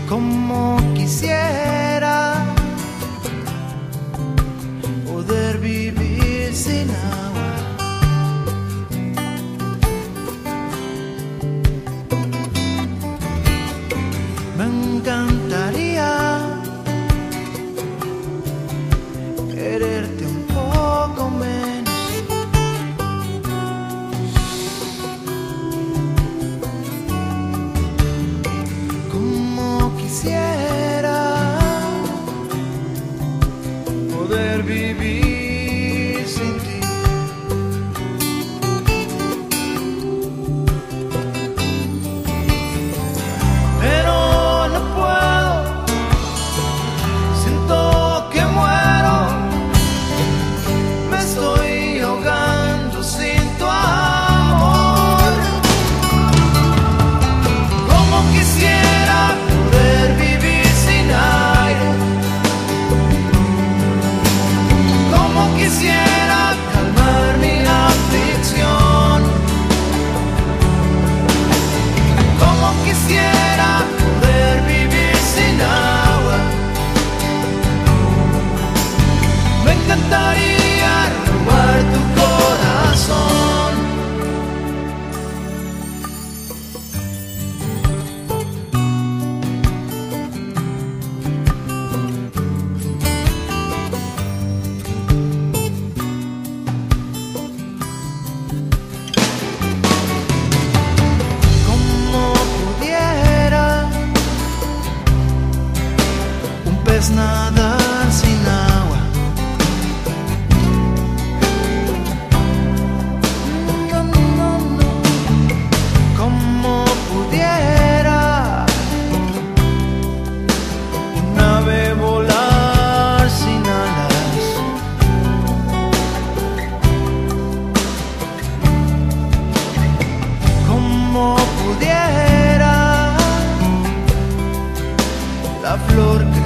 Como quisiera poder vivir sin agua. Me encantaría quererte un poco menos. Como quisiera poder vivir sin ti. Pero no puedo, siento que muero, me estoy ahogando sin tu amor. Como quisiera poder vivir sin aire, como quisiera calmar mi aflicción, como quisiera poder vivir sin agua. Me encantaría robar tu corazón. Como pudiera un pez nadar sin agua. No, no, no. Como pudiera un ave volar sin alas. Como pudiera la flor